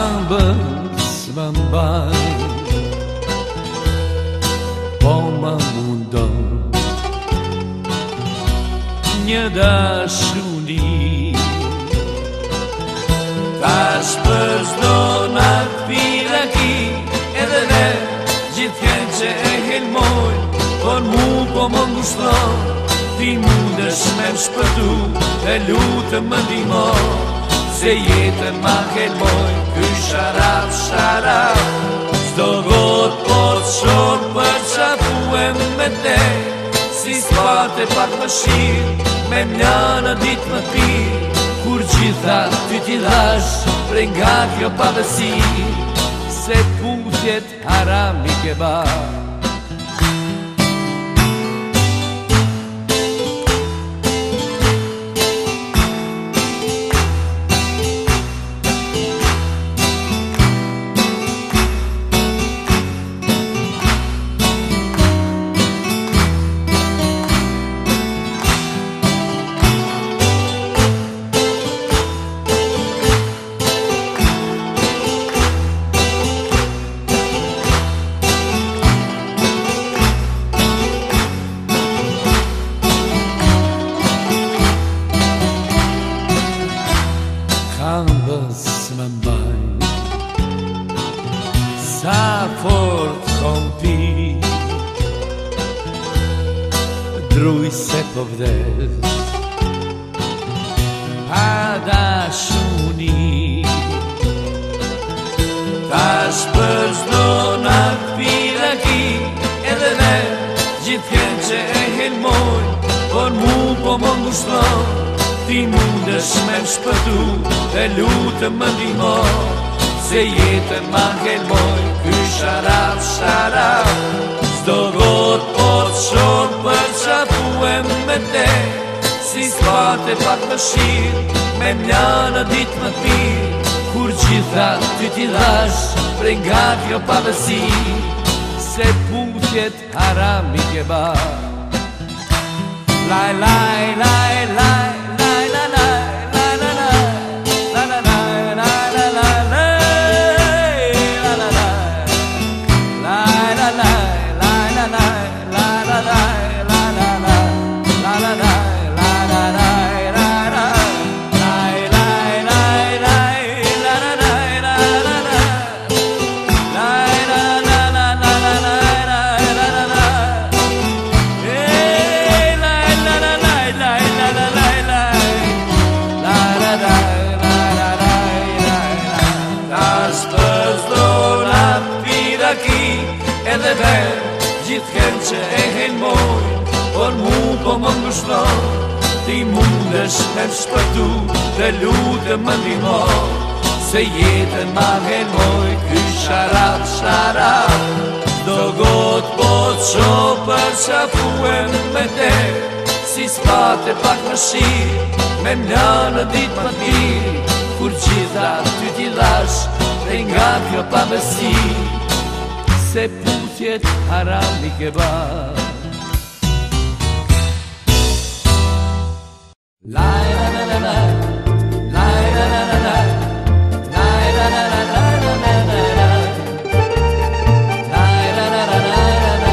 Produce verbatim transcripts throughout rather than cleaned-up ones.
Këmbës më mbaj, po më mundon një dashuri. Tash për çdo natë piraki, edhe ne gjithë që e helmoj, por mu po më ngushton, ti mundesh me më shpëtu, e lutem më ndihmo, se jetën ma helmoj, ky sharaf, sharaf. Çdo gotë po të shoh për qafuem me te, si s'pate pak më shirë, me mjanë ditë më pirë, kur gjitha ty t'i dhash, prej nga kjo pavësi, se putjet haram i ke ba. Këmbës më mbaj, sa fort kom pi, druj se po vdes, pa dashuni. Tash për çdo natë piraki, edhe ne gjithë që e helmoj, por mu po më ngushton, ti mundesh me më shpëtu, e lutem më ndihmo, se jetën ma helmoj, ky sharaf, sharaf. Çdo gotë po të shoh për qafuem me te, si s'pate pak më shirë, me mjanë ditë më pirë, kur gjitha ty t'i dhash, prej nga kjo pavësi, se putjet haram i ke ba. Laj, laj, laj, laj, edhe ne gjithë që e helmoj, por mu po më ngushton, ti mundesh me më shpëtu, dhe lutem më ndihmo, se jetën ma helmoj, ky sharaf, sharaf. Do gotë po të shoh për qafuem me te, si s'pate pak më shirë, me mjanë ditë më pirë, kur gjitha ty t'i dhash, prej nga kjo pavësi, se putjet haram i ke ba. Laj, la, la, la, la, laj, la, la, la, la, laj, la, la, la, la, la, la, la, la, laj, la, la, la, la, la, la,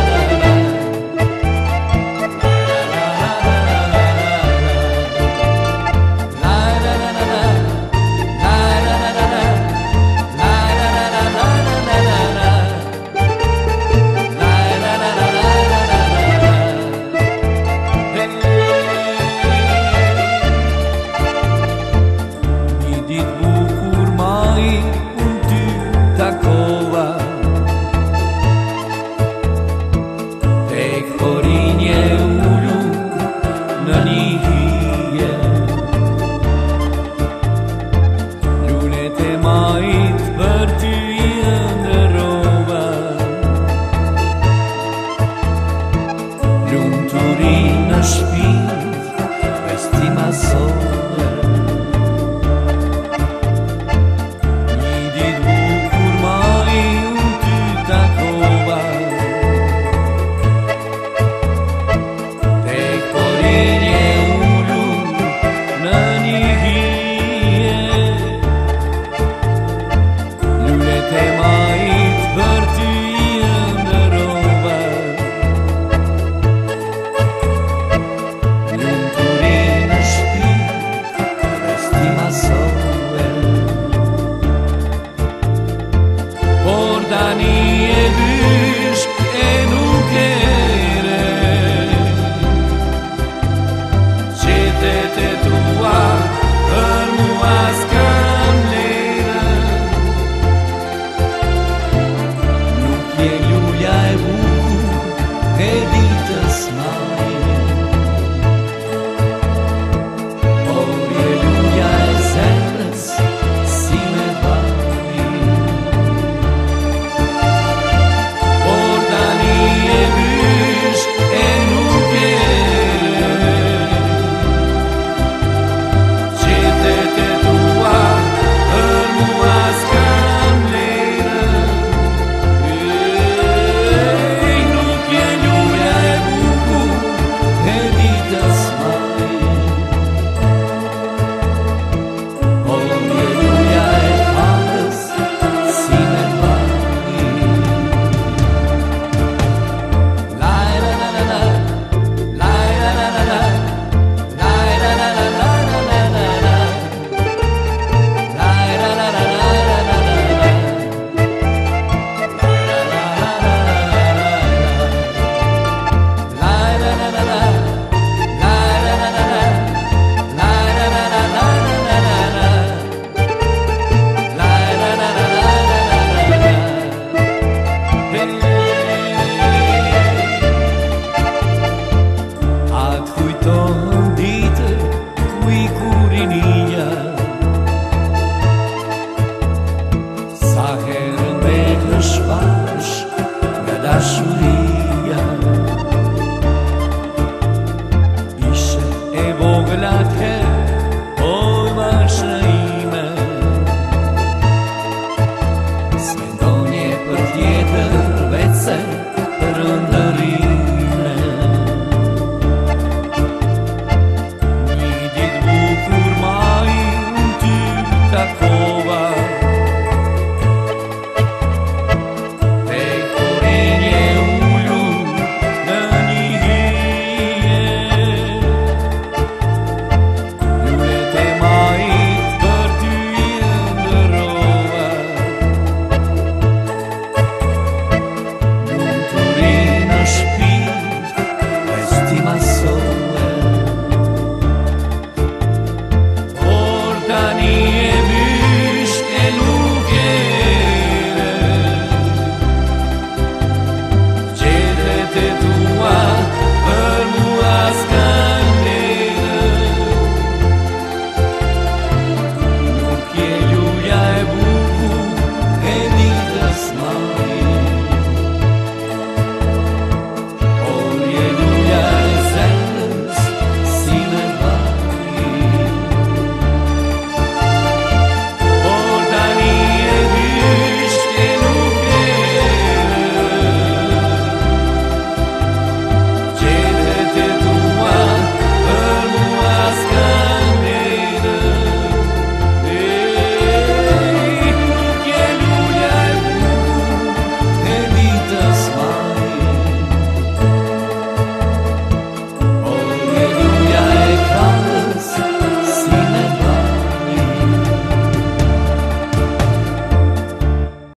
Sa herën me të shpa